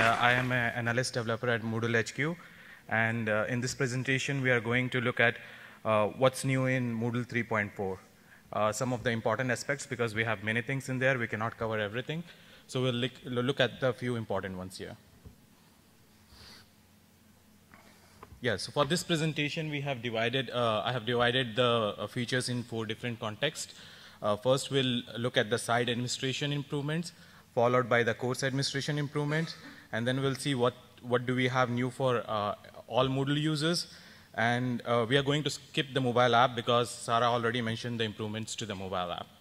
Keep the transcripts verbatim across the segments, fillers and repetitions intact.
uh, I am an analyst developer at Moodle H Q. And uh, in this presentation, we are going to look at uh, what's new in Moodle three point four. Uh, some of the important aspects, because we have many things in there, we cannot cover everything. So we'll look, look at the few important ones here. Yeah, so for this presentation, we have divided, uh, I have divided the uh, features in four different contexts. Uh, first, we'll look at the site administration improvements, followed by the course administration improvements, and then we'll see what, what do we have new for uh, all Moodle users. And uh, we are going to skip the mobile app because Sarah already mentioned the improvements to the mobile app.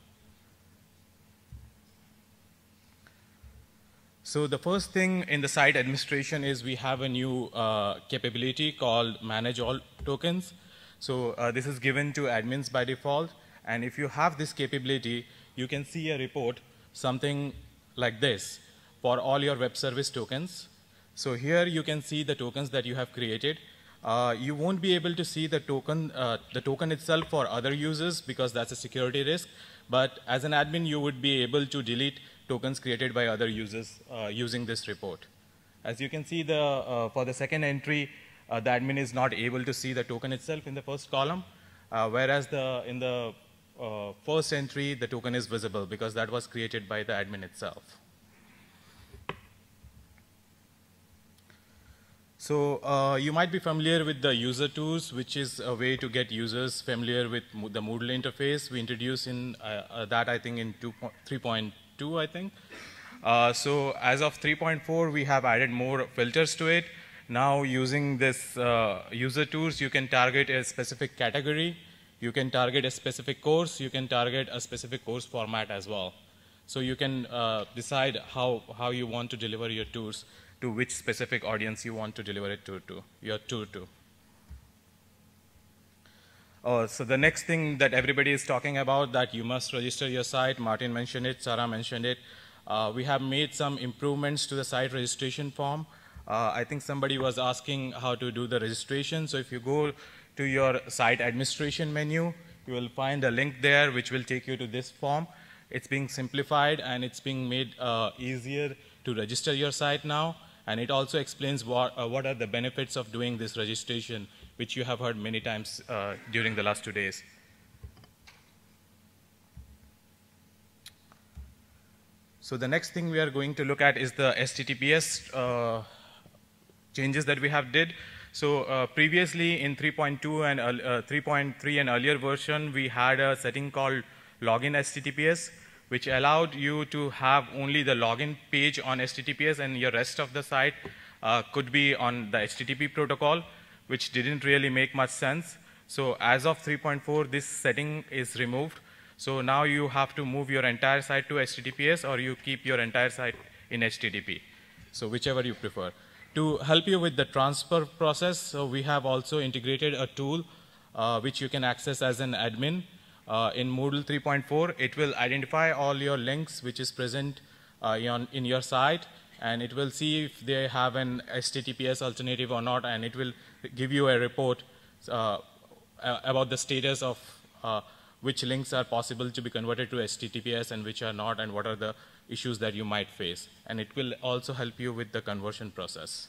So the first thing in the site administration is we have a new uh, capability called Manage All Tokens. So uh, this is given to admins by default. And if you have this capability, you can see a report, something like this, for all your web service tokens. So here you can see the tokens that you have created. Uh, you won't be able to see the token, uh, the token itself for other users because that's a security risk. But as an admin, you would be able to delete tokens created by other users uh, using this report. As you can see, the, uh, for the second entry, uh, the admin is not able to see the token itself in the first column, uh, whereas the, in the uh, first entry, the token is visible because that was created by the admin itself. So uh, you might be familiar with the user tools, which is a way to get users familiar with the Moodle interface. We introduced in uh, uh, that, I think, in three point two, I think. Uh, so as of three point four, we have added more filters to it. Now using this uh, user tools, you can target a specific category. You can target a specific course. You can target a specific course format as well. So you can uh, decide how, how you want to deliver your tours to which specific audience you want to deliver it to, to your tour to. Oh, so the next thing that everybody is talking about, that you must register your site. Martin mentioned it, Sarah mentioned it. Uh, we have made some improvements to the site registration form. Uh, I think somebody was asking how to do the registration. So if you go to your site administration menu, you will find a link there which will take you to this form. It's being simplified and it's being made uh, easier to register your site now. And it also explains what, uh, what are the benefits of doing this registration, which you have heard many times uh, during the last two days. So the next thing we are going to look at is the H T T P S uh, changes that we have did. So uh, previously in three point two and uh, three point three and earlier version, we had a setting called login H T T P S, which allowed you to have only the login page on H T T P S and your rest of the site uh, could be on the H T T P protocol, which didn't really make much sense. So as of three point four, this setting is removed. So now you have to move your entire site to H T T P S or you keep your entire site in H T T P. So whichever you prefer. To help you with the transfer process, so we have also integrated a tool uh, which you can access as an admin. Uh, in Moodle three point four, it will identify all your links which is present uh, on, in your site, and it will see if they have an H T T P S alternative or not, and it will give you a report uh, about the status of uh, which links are possible to be converted to H T T P S and which are not, and what are the issues that you might face. And it will also help you with the conversion process.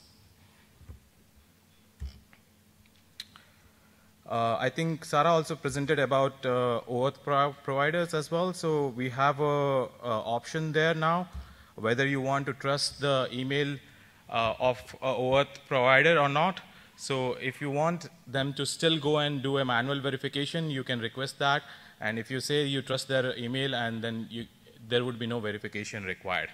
Uh, I think Sarah also presented about uh, OAuth pro providers as well. So we have a, a option there now, whether you want to trust the email uh, of a OAuth provider or not. So if you want them to still go and do a manual verification, you can request that. And if you say you trust their email, and then you, there would be no verification required.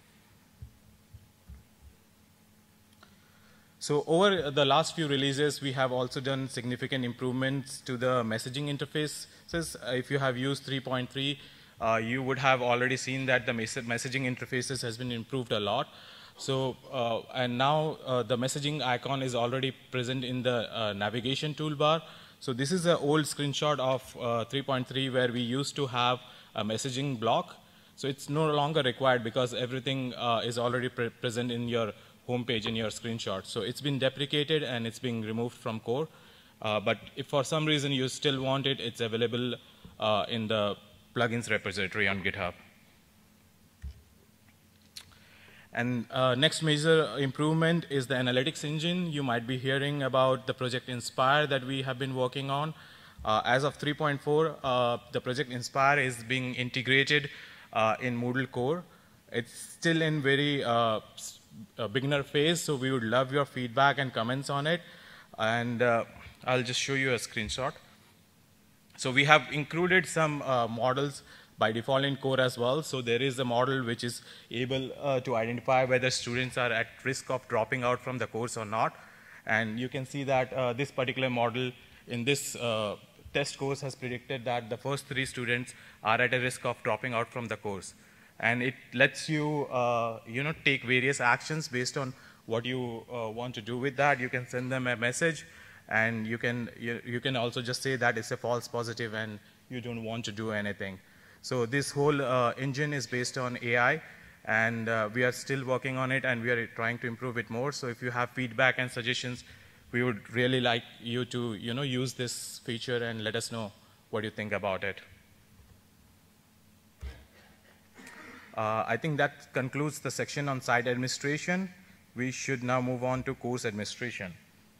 So over the last few releases, we have also done significant improvements to the messaging interfaces. If you have used three point three, uh, you would have already seen that the mes messaging interfaces has been improved a lot. So, uh, and now uh, the messaging icon is already present in the uh, navigation toolbar. So this is an old screenshot of uh, three point three where we used to have a messaging block. So it's no longer required because everything uh, is already pre present in your homepage in your screenshot. So it's been deprecated and it's being removed from core. Uh, but if for some reason you still want it, it's available uh, in the plugins repository on GitHub. And uh, next major improvement is the analytics engine. You might be hearing about the project Inspire that we have been working on. Uh, as of three point four, uh, the project Inspire is being integrated uh, in Moodle core. It's still in very uh, beginner phase, so we would love your feedback and comments on it. And uh, I'll just show you a screenshot. So we have included some uh, models by default in core as well. So there is a model which is able uh, to identify whether students are at risk of dropping out from the course or not. And you can see that uh, this particular model in this uh, test course has predicted that the first three students are at a risk of dropping out from the course. And it lets you, uh, you know, take various actions based on what you uh, want to do with that. You can send them a message, and you can, you, you can also just say that it's a false positive and you don't want to do anything. So this whole uh, engine is based on A I, and uh, we are still working on it, and we are trying to improve it more. So if you have feedback and suggestions, we would really like you to, you know, use this feature and let us know what you think about it. Uh, I think that concludes the section on site administration. We should now move on to course administration.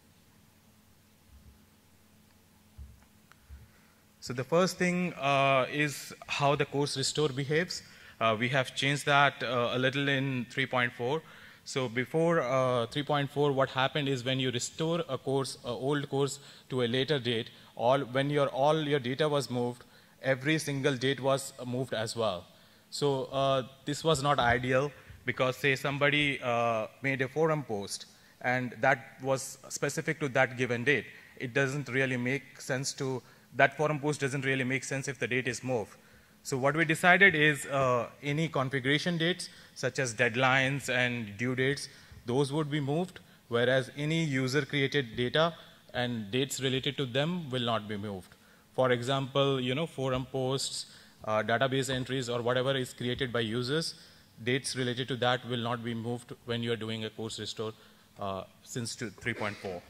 So the first thing uh, is how the course restore behaves. Uh, we have changed that uh, a little in three point four. So before uh, three point four, what happened is when you restore a course, an old course to a later date, all, when your, all your data was moved, every single date was moved as well. So uh, this was not ideal because, say, somebody uh, made a forum post and that was specific to that given date. It doesn't really make sense to, that forum post doesn't really make sense if the date is moved. So what we decided is uh, any configuration dates, such as deadlines and due dates, those would be moved, whereas any user-created data and dates related to them will not be moved. For example, you know, forum posts, uh, database entries, or whatever is created by users, dates related to that will not be moved when you are doing a course restore uh, since three point four.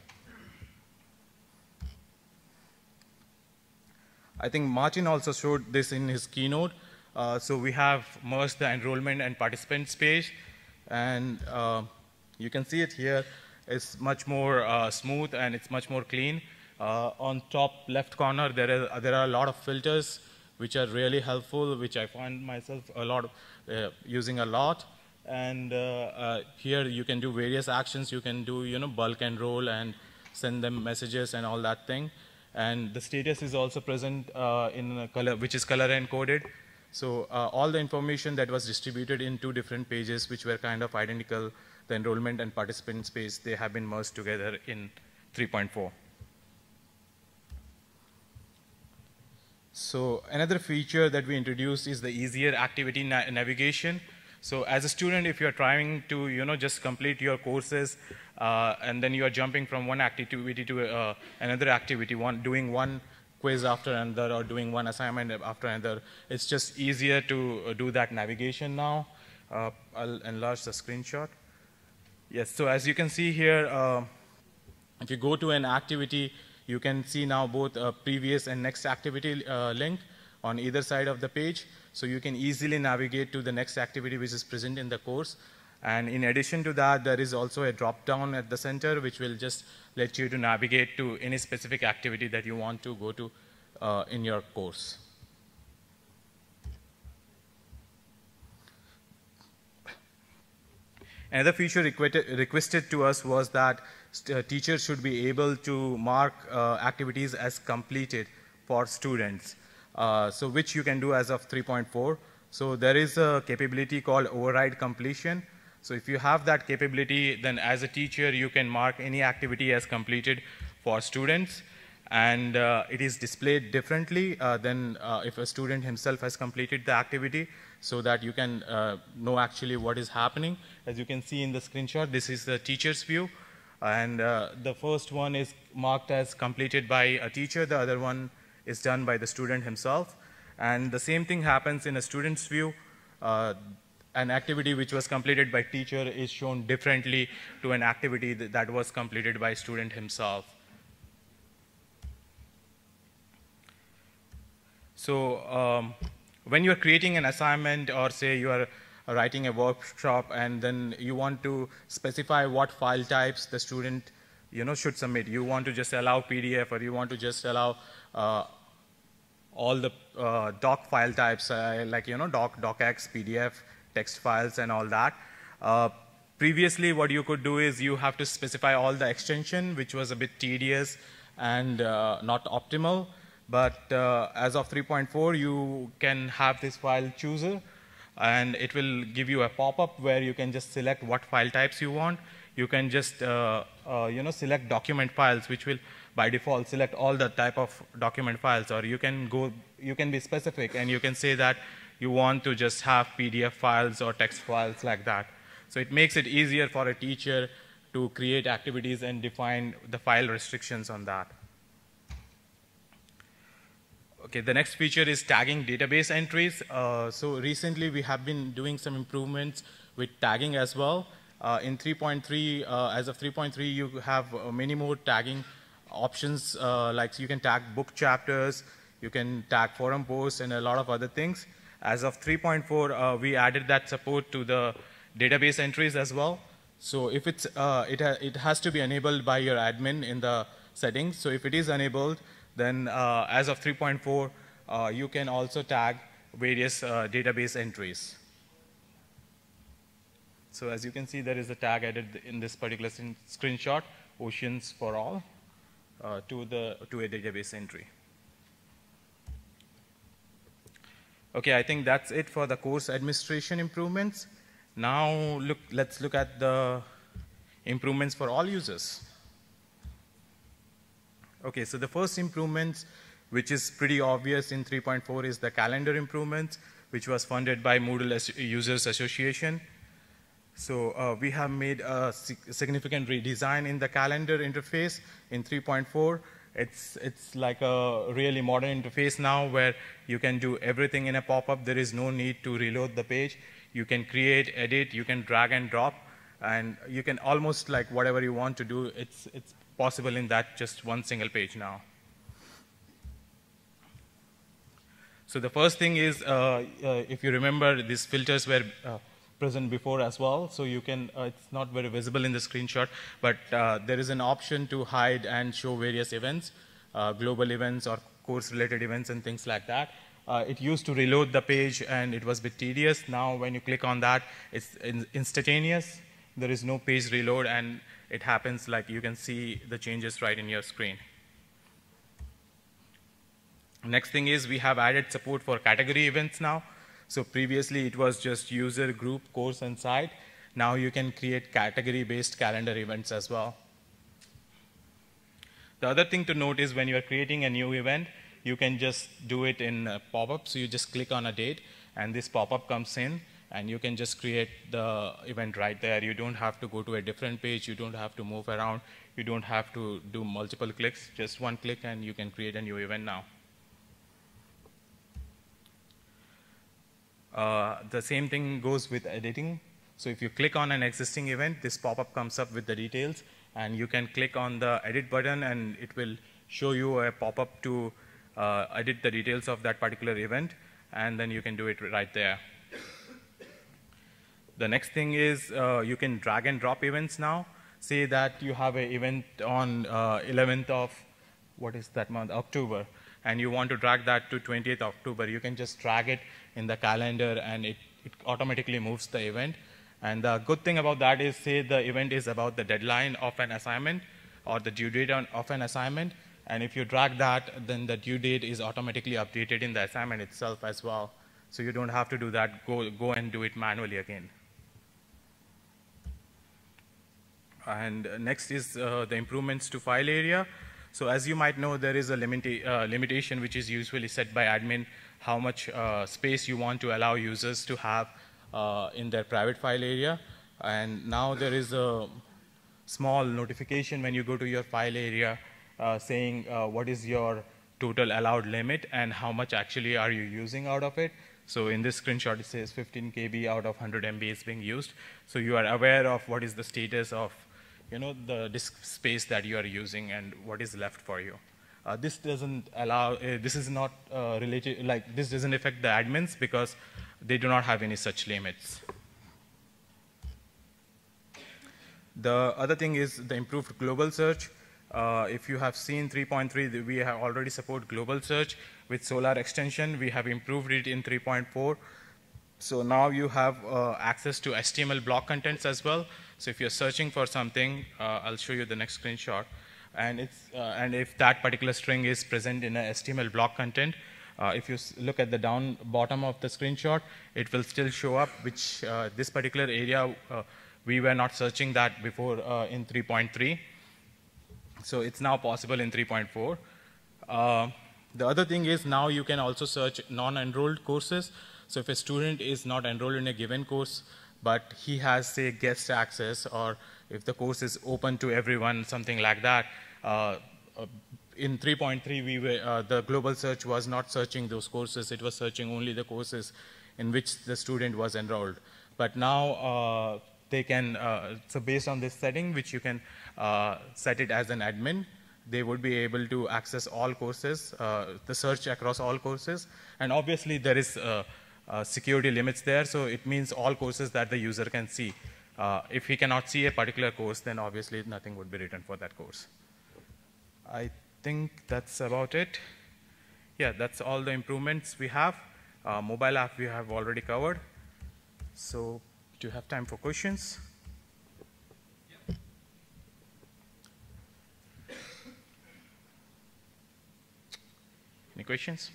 I think Martin also showed this in his keynote. Uh, so we have merged the enrollment and participants page, and uh, you can see it here. It's much more uh, smooth and it's much more clean. Uh, on top left corner, there are, there are a lot of filters which are really helpful, which I find myself a lot of, uh, using a lot. And uh, uh, here you can do various actions. You can do, you know, bulk enroll and send them messages and all that thing. And the status is also present uh, in a color, which is color encoded. So uh, all the information that was distributed in two different pages, which were kind of identical, the enrollment and participant space, they have been merged together in three point four. So another feature that we introduced is the easier activity na navigation. So as a student, if you're trying to, you know, just complete your courses, uh, and then you are jumping from one activity to uh, another activity, one, doing one quiz after another or doing one assignment after another, it's just easier to uh, do that navigation now. Uh, I'll enlarge the screenshot. Yes, so as you can see here, uh, if you go to an activity, you can see now both a previous and next activity uh, link on either side of the page. So you can easily navigate to the next activity which is present in the course. And in addition to that, there is also a drop-down at the center which will just let you to navigate to any specific activity that you want to go to uh, in your course. Another feature requested to us was that uh, teachers should be able to mark uh, activities as completed for students, uh, so which you can do as of three point four. So there is a capability called override completion. So if you have that capability, then as a teacher, you can mark any activity as completed for students, and uh, it is displayed differently uh, than uh, if a student himself has completed the activity, so that you can uh, know actually what is happening. As you can see in the screenshot, this is the teacher's view, and uh, the first one is marked as completed by a teacher, the other one is done by the student himself. And the same thing happens in a student's view. Uh, an activity which was completed by teacher is shown differently to an activity that, that was completed by student himself. So um, when you're creating an assignment, or say you are writing a workshop, and then you want to specify what file types the student, you know, should submit. You want to just allow P D F, or you want to just allow uh, all the uh, doc file types, uh, like, you know, doc, docx, P D F, text files, and all that. Uh, previously, what you could do is you have to specify all the extension, which was a bit tedious and uh, not optimal. But uh, as of three point four, you can have this file chooser, and it will give you a pop-up where you can just select what file types you want. You can just uh, uh, you know, select document files, which will by default select all the type of document files, or you can go, you can be specific, and you can say that you want to just have P D F files or text files like that. So it makes it easier for a teacher to create activities and define the file restrictions on that. Okay, the next feature is tagging database entries. Uh, so recently we have been doing some improvements with tagging as well. Uh, in three point three, uh, as of three point three, you have uh, many more tagging options, uh, like you can tag book chapters, you can tag forum posts, and a lot of other things. As of three point four, uh, we added that support to the database entries as well. So if it's, uh, it, ha it has to be enabled by your admin in the settings. So if it is enabled, then uh, as of three point four, uh, you can also tag various uh, database entries. So as you can see, there is a tag added in this particular screenshot, Oceans for All, uh, to, the, to a database entry. Okay, I think that's it for the course administration improvements. Now look, let's look at the improvements for all users. Okay, so the first improvements, which is pretty obvious in three point four, is the calendar improvements, which was funded by Moodle Users Association. So uh, we have made a significant redesign in the calendar interface in three point four. It's, it's like a really modern interface now where you can do everything in a pop-up. There is no need to reload the page. You can create, edit, you can drag and drop, and you can almost, like, whatever you want to do, it's, it's possible in that just one single page now. So the first thing is, uh, uh, if you remember, these filters were uh, present before as well. So you can, uh, it's not very visible in the screenshot, but uh, there is an option to hide and show various events, uh, global events or course-related events and things like that. Uh, it used to reload the page, and it was a bit tedious. Now when you click on that, it's in instantaneous. There is no page reload, and it happens, like you can see the changes right in your screen. Next thing is we have added support for category events now. So previously it was just user, group, course, and site. Now you can create category-based calendar events as well. The other thing to note is when you are creating a new event, you can just do it in a pop-up. So you just click on a date, and this pop-up comes in, and you can just create the event right there. You don't have to go to a different page. You don't have to move around. You don't have to do multiple clicks. Just one click, and you can create a new event now. Uh, the same thing goes with editing. So if you click on an existing event, this pop-up comes up with the details, and you can click on the edit button, and it will show you a pop-up to uh, edit the details of that particular event, and then you can do it right there. The next thing is uh, you can drag and drop events now. Say that you have an event on uh, eleventh of, what is that month, October, and you want to drag that to twentieth October. You can just drag it in the calendar, and it, it automatically moves the event. And the good thing about that is, say the event is about the deadline of an assignment or the due date on, of an assignment, and if you drag that, then the due date is automatically updated in the assignment itself as well. So you don't have to do that, go, go and do it manually again. And next is uh, the improvements to file area. So as you might know, there is a limita uh, limitation which is usually set by admin, how much uh, space you want to allow users to have uh, in their private file area. And now there is a small notification when you go to your file area uh, saying uh, what is your total allowed limit and how much actually are you using out of it. So in this screenshot, it says fifteen K B out of one hundred M B is being used. So you are aware of what is the status of, you know, the disk space that you are using and what is left for you. Uh, this doesn't allow, uh, this is not uh, related, like this doesn't affect the admins because they do not have any such limits. The other thing is the improved global search. Uh, if you have seen three point three, we have already support global search with Solar extension. We have improved it in three point four. So now you have uh, access to H T M L block contents as well. So if you're searching for something, uh, I'll show you the next screenshot. And, it's, uh, and if that particular string is present in a H T M L block content, uh, if you look at the down bottom of the screenshot, it will still show up, which uh, this particular area, uh, we were not searching that before uh, in three point three. So it's now possible in three point four. Uh, the other thing is now you can also search non-enrolled courses. So if a student is not enrolled in a given course, but he has, say, guest access, or if the course is open to everyone, something like that, uh, uh, in three point three, we were, uh, the global search was not searching those courses. It was searching only the courses in which the student was enrolled. But now, uh, they can, uh, so based on this setting, which you can uh, set it as an admin, they would be able to access all courses, uh, the search across all courses. And obviously, there is uh, uh, security limits there, so it means all courses that the user can see. Uh, if he cannot see a particular course, then obviously nothing would be written for that course. I think that's about it. Yeah, that's all the improvements we have. Uh, mobile app we have already covered. So, do you have time for questions? Yeah. Any questions?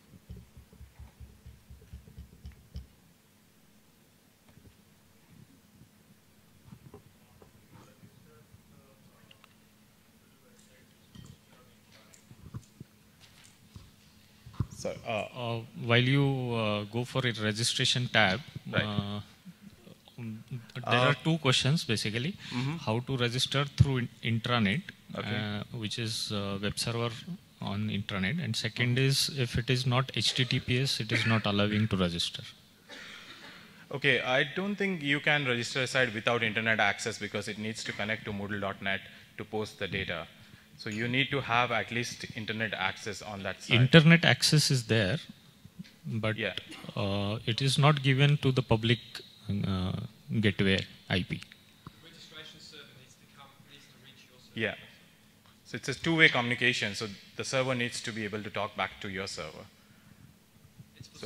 So, uh, uh, while you uh, go for a registration tab, right. uh, there uh, are two questions basically. Mm-hmm. How to register through intranet, okay. uh, which is uh, web server on intranet, and second is if it is not H T T P S, it is not allowing to register. Okay, I don't think you can register a site without internet access because it needs to connect to Moodle dot net to post the data. So you need to have at least internet access on that site. Internet access is there, but yeah. uh, it is not given to the public uh, gateway I P. Registration server needs to come, needs to reach your server. Yeah. So it's a two-way communication. So the server needs to be able to talk back to your server. It's for so.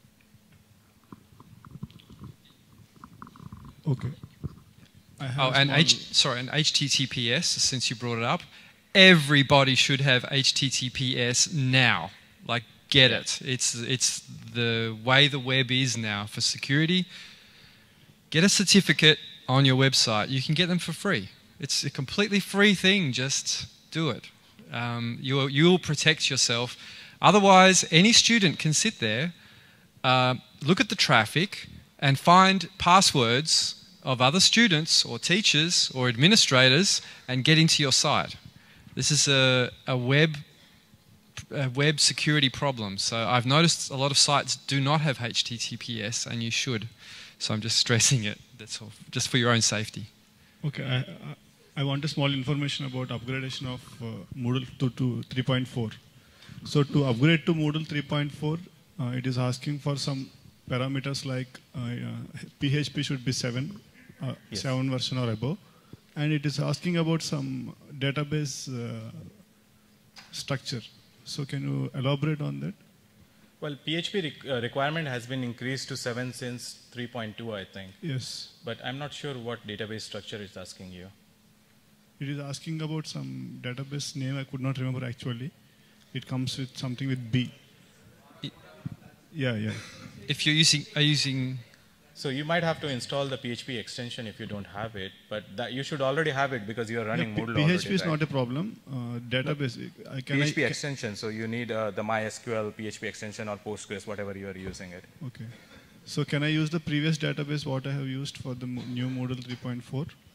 security. Okay. I have oh, and H sorry, and H T T P S. Since you brought it up, everybody should have H T T P S now. Like, get it. It's it's the way the web is now for security. Get a certificate on your website. You can get them for free. It's a completely free thing. Just do it. Um, you you'll protect yourself. Otherwise, any student can sit there, uh, look at the traffic, and find passwords of other students or teachers or administrators and get into your site. This is a, a web a web security problem. So I've noticed a lot of sites do not have H T T P S, and you should. So I'm just stressing it. That's all, just for your own safety. Okay, I, I want a small information about upgradation of uh, Moodle to, to three point four. So to upgrade to Moodle three point four, uh, it is asking for some parameters like uh, uh, P H P should be seven, uh, yes. seven version or above, and it is asking about some database uh, structure. So can you elaborate on that? Well, P H P re uh, requirement has been increased to seven since three point two, I think. Yes. But I'm not sure what database structure it's asking you. It is asking about some database name. I could not remember actually. It comes with something with B. It, yeah, yeah. If you're using, are using. So you might have to install the P H P extension if you don't have it, but that you should already have it because you are running yeah, Moodle P H P already, is right? not a problem. Uh, database. I can P H P I, extension. So you need uh, the MySQL P H P extension or Postgres, whatever you are using it. Okay. So can I use the previous database what I have used for the new Moodle three point four?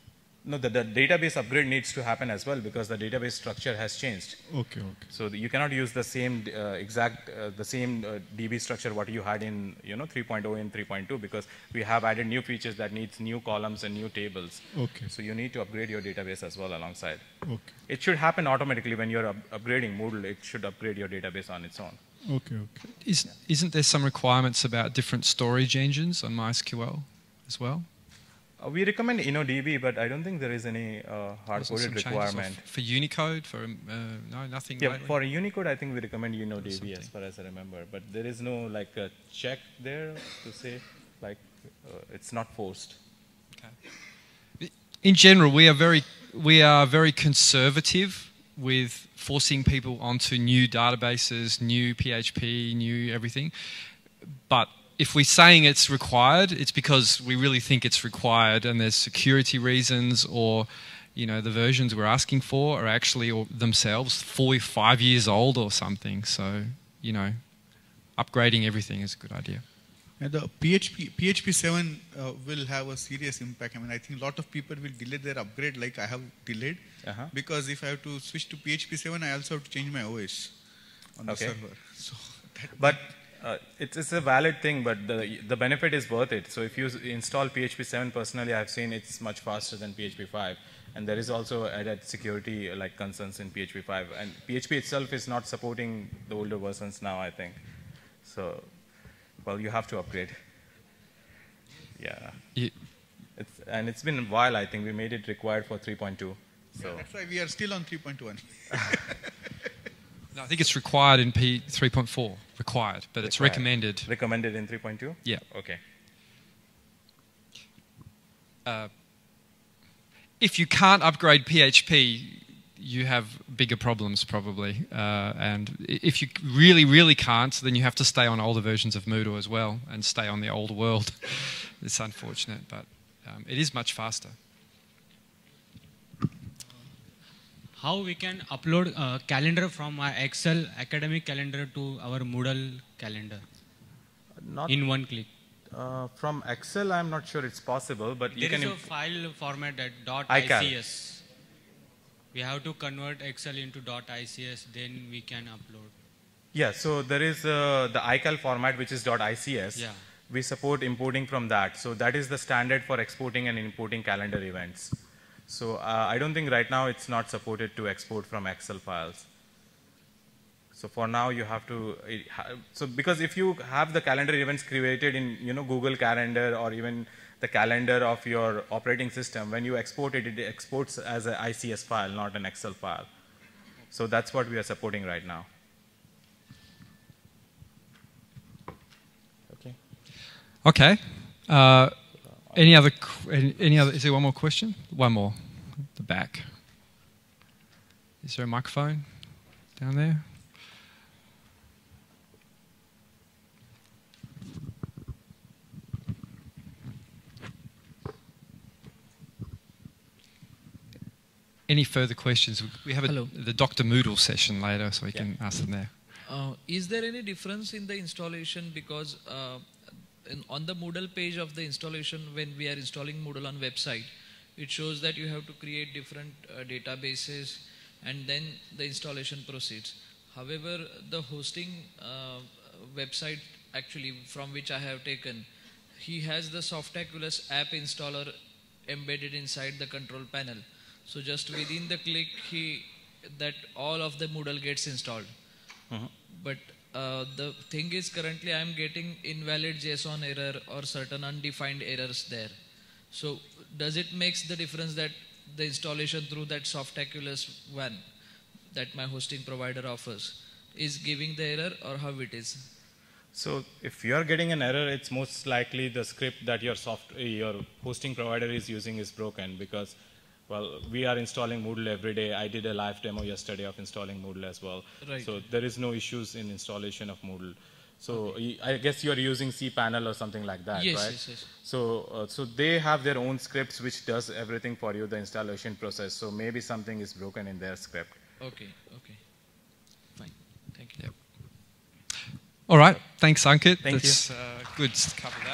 No, the, the database upgrade needs to happen as well because the database structure has changed. Okay, okay. So the, you cannot use the same uh, exact, uh, the same uh, D B structure what you had in, you know, three point oh and three point two because we have added new features that needs new columns and new tables. Okay. So you need to upgrade your database as well alongside. Okay. It should happen automatically when you're up upgrading Moodle. It should upgrade your database on its own. Okay, okay. Is, isn't there some requirements about different storage engines on MySQL as well? Uh, we recommend InnoDB, but I don't think there is any uh, hard-coded requirement. For Unicode, for uh, no, nothing. Yeah, lately? for Unicode, I think we recommend InnoDB as far as I remember. But there is no like a check there to say like uh, it's not forced. Okay. In general, we are very we are very conservative with forcing people onto new databases, new P H P, new everything, but if we're saying it's required, it's because we really think it's required and there's security reasons or, you know, the versions we're asking for are actually or themselves four, five years old or something. So, you know, upgrading everything is a good idea. And the P H P, P H P seven uh, will have a serious impact. I mean, I think a lot of people will delay their upgrade like I have delayed. Uh-huh. Because if I have to switch to P H P seven, I also have to change my O S on the Okay. server. So that But uh, it's, it's a valid thing, but the, the benefit is worth it. So if you install P H P seven, personally, I've seen it's much faster than P H P five. And there is also added security uh, like concerns in P H P five. And P H P itself is not supporting the older versions now, I think. So, well, you have to upgrade. Yeah. You, It's, and it's been a while, I think. We made it required for three point two. So. yeah, that's why we are still on three point one. no, I think it's required in P three point four, required, but it's Required. recommended. Recommended in three point two? Yeah. Okay. Uh, if you can't upgrade P H P, you have bigger problems probably. Uh, and if you really, really can't, then you have to stay on older versions of Moodle as well and stay on the old world. It's unfortunate, but um, it is much faster. How we can upload a calendar from our Excel academic calendar to our Moodle calendar Not in one click? Uh, from Excel, I'm not sure it's possible, but you There can. is a file format that iCal. .ics. We have to convert Excel into .ics, then we can upload. Yeah, so there is uh, the iCal format, which is .ics. Yeah. We support importing from that. So that is the standard for exporting and importing calendar events. So uh, I don't think right now it's not supported to export from Excel files. So for now you have to, it ha so because if you have the calendar events created in, you know, Google Calendar or even the calendar of your operating system, when you export it, it exports as an I C S file, not an Excel file. So that's what we are supporting right now. Okay. Okay. Uh, any other? qu- Any, any other? Is there one more question? One more. The back. Is there a microphone down there? Any further questions? We have a, Hello. the Doctor Moodle session later, so we Yeah. can ask them there. Uh, is there any difference in the installation? Because uh, in, on the Moodle page of the installation, when we are installing Moodle on website, it shows that you have to create different uh, databases and then the installation proceeds. However, the hosting uh, website actually from which I have taken, he has the Softaculous app installer embedded inside the control panel. So just within the click, he that all of the Moodle gets installed. Mhm. But uh, the thing is, currently I am getting invalid JSON error or certain undefined errors there. So does it makes the difference that the installation through that Softaculous one that my hosting provider offers is giving the error, or how it is? So if you are getting an error, it's most likely the script that your soft, your hosting provider is using is broken because, well, we are installing Moodle every day. I did a live demo yesterday of installing Moodle as well. Right. So there is no issues in installation of Moodle. So okay. I guess you are using cPanel or something like that, Yes, right? yes, yes. So, uh, so they have their own scripts which does everything for you, the installation process. So maybe something is broken in their script. Okay, okay. Fine. Thank you. Yep. All right. Thanks, Ankit. Thank you. That's uh, good coverage.